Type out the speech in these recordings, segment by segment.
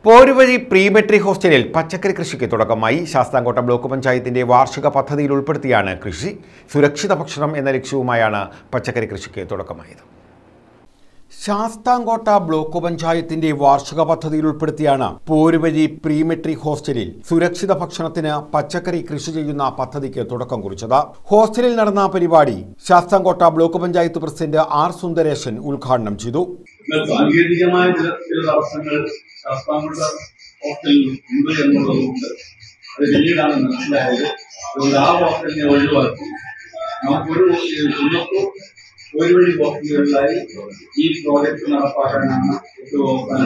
Poruvazhi pre metric ഹോസ്റ്റലിൽ പച്ചക്കറി കൃഷിക്ക് തുടക്കമായി. ശാസ്താംകോട്ട ബ്ലോക്ക് പഞ്ചായത്തിന്റെ വാർഷിക പദ്ധതിയിൽ ഉൾപ്പെടുത്തിയാണ് കൃഷി. സുരക്ഷിത ഭക്ഷണം എന്ന ലക്ഷ്യവുമായാണ് പച്ചക്കറി കൃഷിക്ക് തുടക്കമായത്. ശാസ്താംകോട്ട ബ്ലോക്ക് പഞ്ചായത്തിന്റെ വാർഷിക പദ്ധതിയിൽ ഉൾപ്പെടുത്തിയാണ് പോരുവഴി പ്രീ മെട്രിക് ഹോസ്റ്റലിൽ സുരക്ഷിത ഭക്ഷണത്തിന് പച്ചക്കറി കൃഷി ചെയ്യുന്ന പദ്ധതിക്ക് തുടക്കം കുറിച്ചത്. ഹോസ്റ്റലിൽ നടന്ന പരിപാടി Sasthamcotta block panchayat president R Sundaresan ഉദ്ഘാടനം ചെയ്തു. സാങ്കേതികമായ ചില തടസ്സങ്ങൾ ശാസ്താംകോട്ട ഹോസ്റ്റലിൽ ഉണ്ട് എന്നുള്ളതുകൊണ്ട് അത് പിന്നീടാണ് മനസ്സിലായത്. അതുകൊണ്ട് ആ ഹോസ്റ്റലിനെ ഒഴിവാക്കി നമുക്കൊരു പോരുവഴി ഹോസ്റ്റലുകളിലായി ഈ പ്രോജക്ട് നടപ്പാക്കാനാണ് ഏറ്റവും അവസാന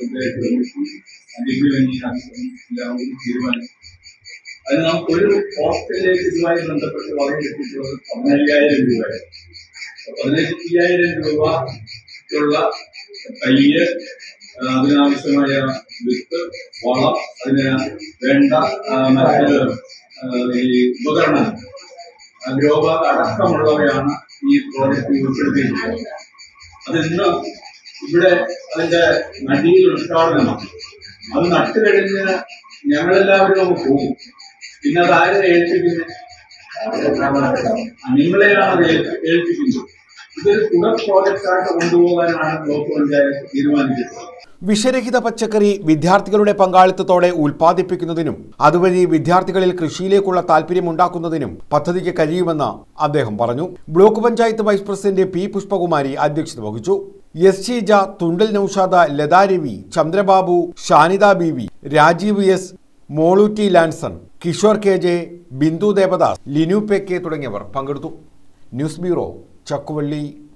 തീരുമാനിച്ചത്. അത് നമുക്കൊരു ഹോസ്റ്റലിലേക്ക് ഇതുമായി ബന്ധപ്പെട്ട് വളരെ എത്തിച്ചുള്ളത് 15,000 രൂപയാണ്. 15,000 രൂപയുള്ള തയ്യ്, അതിനാവശ്യമായ വിത്ത്, വളം, അതിന് വേണ്ട മറ്റ് ഈ ഉപകരണങ്ങൾ, ഗ്രോബാഗ് അടക്കമുള്ളവയാണ് ഈ പ്രോജക്റ്റിൽ ഉൾപ്പെടുത്തിയിരിക്കുന്നത്. അതിന്ന് ഇവിടെ അതിന്റെ നടിയിൽ ഉദ്ഘാടനമാണ്. അത് നട്ടുകഴിഞ്ഞ് ഞങ്ങളെല്ലാവരും അങ്ങ് പോകും. പിന്നെ അത് ആരെ ഏൽപ്പിക്കുന്നത്? നിങ്ങളെയാണ് അത് ഏൽപ്പിക്കുന്നത്. ഇതൊരു തുടർ പ്രോജക്റ്റായിട്ട് കൊണ്ടുപോകാനാണ് ബ്ലോക്ക് പഞ്ചായത്ത് തീരുമാനിച്ചിട്ടുള്ളത്. വിഷരഹിത പച്ചക്കറി വിദ്യാർത്ഥികളുടെ പങ്കാളിത്തത്തോടെ ഉൽപ്പാദിപ്പിക്കുന്നതിനും അതുവഴി വിദ്യാർത്ഥികളിൽ കൃഷിയിലേക്കുള്ള താല്പര്യമുണ്ടാക്കുന്നതിനും പദ്ധതിക്ക് കഴിയുമെന്ന് അദ്ദേഹം പറഞ്ഞു. Block panchayat vice president P Pushpakumari അധ്യക്ഷത വഹിച്ചു. S Sheeja, Thundal Noushad, Latha Ravi, Chandrababu, Shanida Beevi, Rajeev S, Molu T Lanson, Kishore K J, Bindu Devadas, Linu P K തുടങ്ങിയവർ പങ്കെടുത്തു. News bureau, Chakkuvalli.